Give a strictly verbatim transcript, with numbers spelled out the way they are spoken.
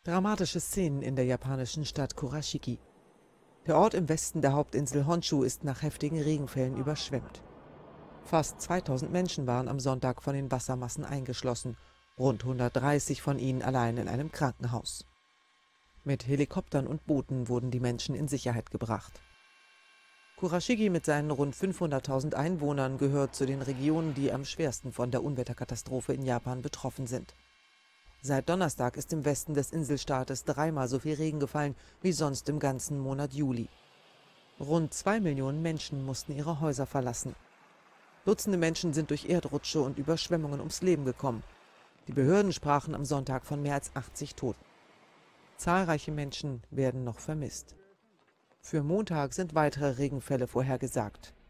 Dramatische Szenen in der japanischen Stadt Kurashiki. Der Ort im Westen der Hauptinsel Honshu ist nach heftigen Regenfällen überschwemmt. Fast zweitausend Menschen waren am Sonntag von den Wassermassen eingeschlossen, rund hundertdreißig von ihnen allein in einem Krankenhaus. Mit Helikoptern und Booten wurden die Menschen in Sicherheit gebracht. Kurashiki mit seinen rund fünfhunderttausend Einwohnern gehört zu den Regionen, die am schwersten von der Unwetterkatastrophe in Japan betroffen sind. Seit Donnerstag ist im Westen des Inselstaates dreimal so viel Regen gefallen wie sonst im ganzen Monat Juli. Rund zwei Millionen Menschen mussten ihre Häuser verlassen. Dutzende Menschen sind durch Erdrutsche und Überschwemmungen ums Leben gekommen. Die Behörden sprachen am Sonntag von mehr als achtzig Toten. Zahlreiche Menschen werden noch vermisst. Für Montag sind weitere Regenfälle vorhergesagt.